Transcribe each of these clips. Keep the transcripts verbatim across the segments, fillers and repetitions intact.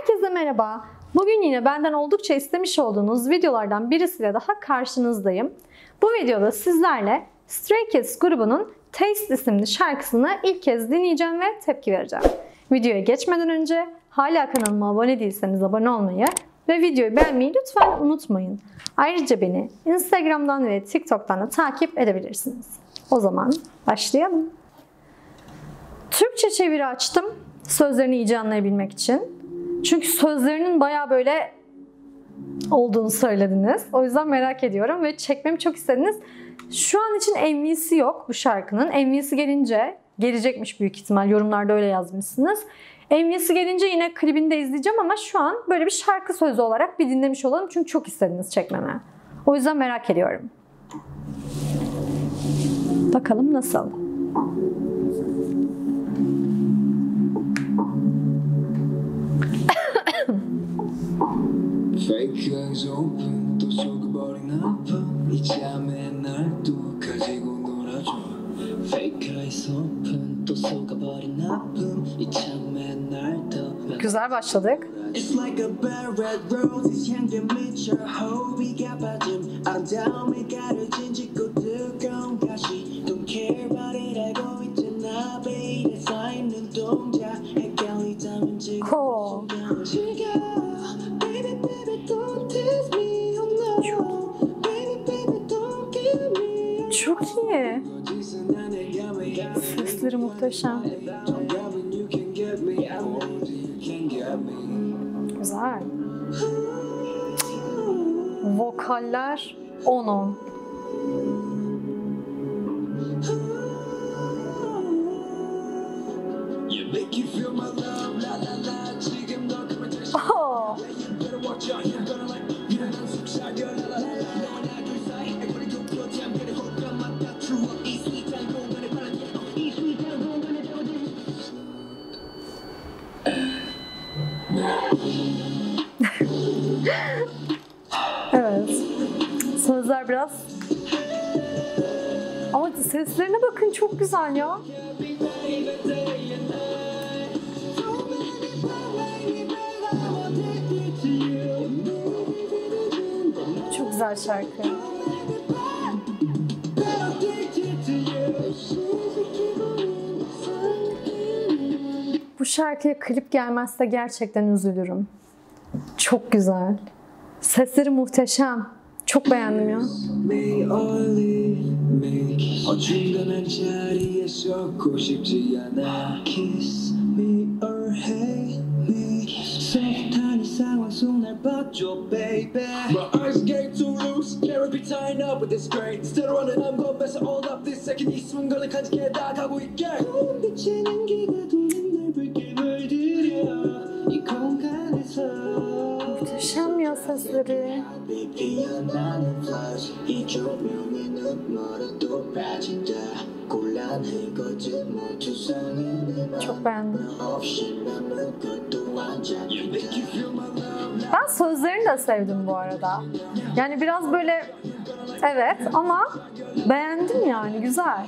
Herkese merhaba. Bugün yine benden oldukça istemiş olduğunuz videolardan birisiyle daha karşınızdayım. Bu videoda sizlerle Stray Kids grubunun Taste isimli şarkısını ilk kez dinleyeceğim ve tepki vereceğim. Videoya geçmeden önce hala kanalıma abone değilseniz abone olmayı ve videoyu beğenmeyi lütfen unutmayın. Ayrıca beni Instagram'dan ve TikTok'tan da takip edebilirsiniz. O zaman başlayalım. Türkçe çeviri açtım sözlerini iyice anlayabilmek için. Çünkü sözlerinin bayağı böyle olduğunu söylediniz. O yüzden merak ediyorum ve çekmemi çok istediniz. Şu an için M V'si yok bu şarkının. M V'si gelince gelecekmiş büyük ihtimal. Yorumlarda öyle yazmışsınız. M V'si gelince yine klibini de izleyeceğim ama şu an böyle bir şarkı sözü olarak bir dinlemiş olalım. Çünkü çok istediniz çekmeme. O yüzden merak ediyorum. Bakalım nasıl? Fake eyes open 또 속아버린 아픔 이 잠에 날 또 가지고 놀아줘 Fake eyes open 또 속아버린 아픔 이 잠에 날 또 Güzel başladık. It's like a bad red rose 향기 미쳐 호비가 빠짐 아름다움이 가려진 짙고 뜨거운 가시 Don't care about it 알고 있잖아 baby 쌓이는 동작 헷갈리다면 지금 Cool. Çok iyi. Sesleri muhteşem. Güzel. Vokaller on on. Oh. Evet. Sözler biraz. Ama seslerine bakın çok güzel ya. Çok güzel şarkı. Bu şarkıya klip gelmezse gerçekten üzülürüm. Çok güzel. Sesleri muhteşem. Çok beğendim ya. Muhteşem ya sesleri. Çok beğendim. Ben sözlerini de sevdim bu arada. Yani biraz böyle evet ama beğendim yani güzel.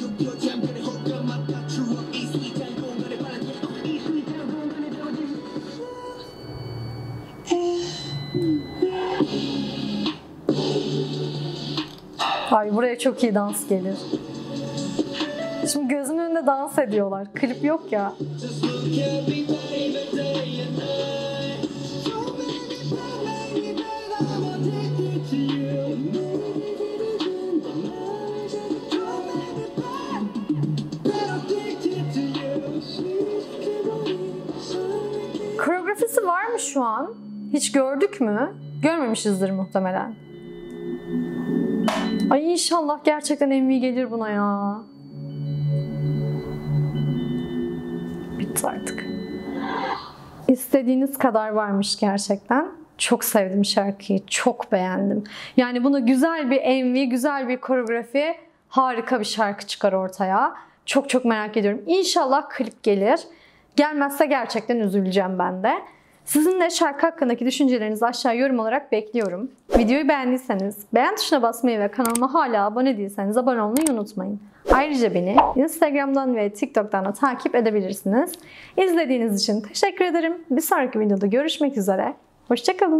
Ay buraya çok iyi dans gelir. Şimdi gözümün önünde dans ediyorlar. Klip yok ya. Koreografisi var mı şu an? Hiç gördük mü? Görmemişizdir muhtemelen. Ay inşallah gerçekten M V gelir buna ya. Bitti artık. İstediğiniz kadar varmış gerçekten. Çok sevdim şarkıyı. Çok beğendim. Yani buna güzel bir M V, güzel bir koreografi, harika bir şarkı çıkar ortaya. Çok çok merak ediyorum. İnşallah klip gelir. Gelmezse gerçekten üzüleceğim ben de. Sizin de şarkı hakkındaki düşüncelerinizi aşağı yorum olarak bekliyorum. Videoyu beğendiyseniz beğen tuşuna basmayı ve kanalıma hala abone değilseniz abone olmayı unutmayın. Ayrıca beni Instagram'dan ve TikTok'tan da takip edebilirsiniz. İzlediğiniz için teşekkür ederim. Bir sonraki videoda görüşmek üzere. Hoşça kalın.